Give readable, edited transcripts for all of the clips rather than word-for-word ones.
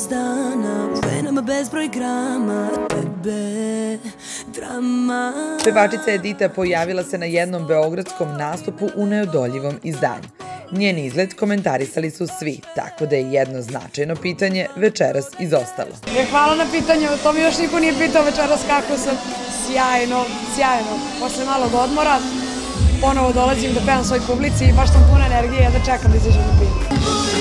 dana, u venama bezbroj grama, tebe, drama. Pevačica Edita pojavila se na jednom beogradskom nastupu u neodoljivom izdanju. Njen izgled komentarisali su svi, tako da je jedno značajno pitanje večeras izostalo. Hvala na pitanju, to mi još niko nije pitao večeras kako sam. Sjajno, sjajno. Posle malog odmora ponovo dolazim da pevam svoj publici i baš sam puna energije da čekam da izađem na binu.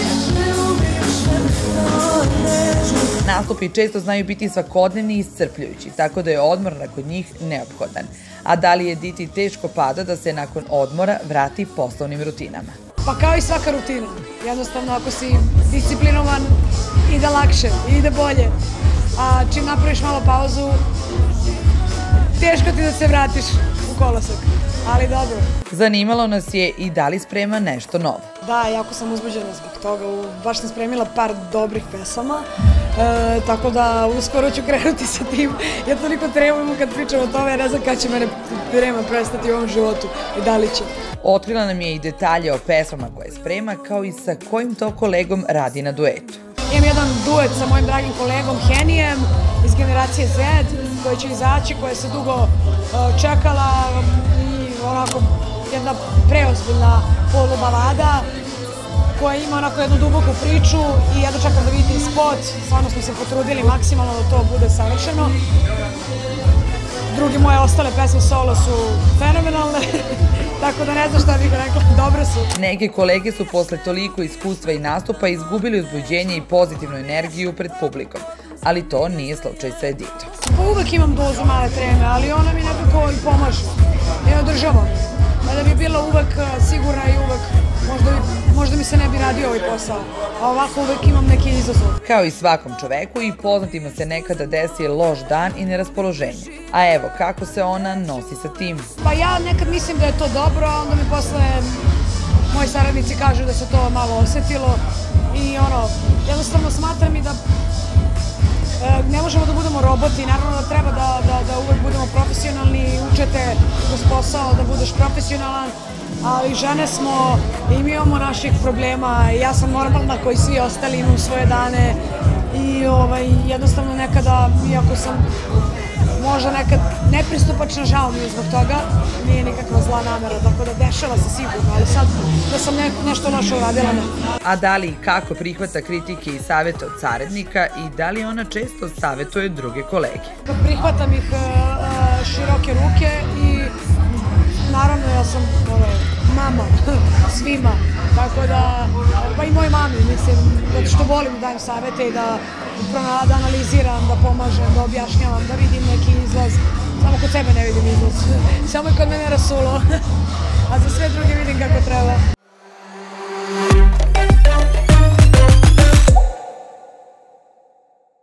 Nastupi često znaju biti svakodnevni i iscrpljujući, tako da je odmor nakon njih neophodan. A da li Editi teško pada da se nakon odmora vrati poslovnim rutinama? Pa kao i svaka rutina. Jednostavno, ako si disciplinovan, ide lakše, ide bolje. A čim napraviš malo pauzu, teško ti da se vratiš u kolosek, ali dobro. Zanimalo nas je i da li sprema nešto novo. Da, jako sam uzbuđena zbog toga. Baš sam spremila par dobrih pesama, tako da uskoro ću krenuti sa tim. Ja toliko tremam kad pričam o tome, ne znam kada će mene trema prestati u ovom životu i da li će. Otkrila nam je i detalje o pesmama koje sprema, kao i sa kojim to kolegom radi na duetu. Imam jedan duet sa mojim dragim kolegom Henijem iz generacije Z, koji će izaći, koja se dugo čekala i onako jedna preozbiljna polubalada koja ima onako jednu duboku priču i jedno čekam da vidite i spot. Stvarno smo se potrudili maksimalno da to bude savršeno. Drugi moje ostale pesme solo su fenomenalne, tako da ne znam šta bih rekla, dobre su. Neke kolege su posle toliko iskustva i nastupa izgubili uzbuđenje i pozitivnu energiju pred publikom, ali to nije slučaj sa Editom. Pa uvek imam dozu male treme, ali ona mi nekako i pomaže, ja održavam. Da bi bila uvek sigurna i uvek možda mi se ne bi radio ovaj posao, a ovako uvek imam neki izazov. Kao i svakom čoveku i poznatima se nekada desi loš dan i neraspoloženje. A evo kako se ona nosi sa tim. Pa ja nekad mislim da je to dobro, a onda mi posle moji saradnici kažu da se to malo osetilo i jednostavno smatram i da ne možemo da budemo roboti, naravno da treba da uvek budemo profesionalni, učete kroz posao da budeš profesionalan, ali žene smo i mi imamo naših problema, ja sam normalna koji svi ostali, imam svoje dane i jednostavno nekada, iako sam možda nekad nepristupačna, žao mi je zbog toga, nije nikakva zla namera, tako da dešava se sigurno, ali sad da sam nešto loše uradila, ne. A da li i kako prihvata kritike i savete od saradnika i da li ona često savetuje druge kolege? Prihvatam ih široke ruke i naravno ja sam mama svima, tako da, pa i moj mami, mislim, zato što volim da dajem savete i da analiziram, da pomažem, da objašnjavam, da vidim neki izlaz. Samo kod sebe ne vidim izlaz, samo je kod mene rasulo, a za sve druge vidim kako treba.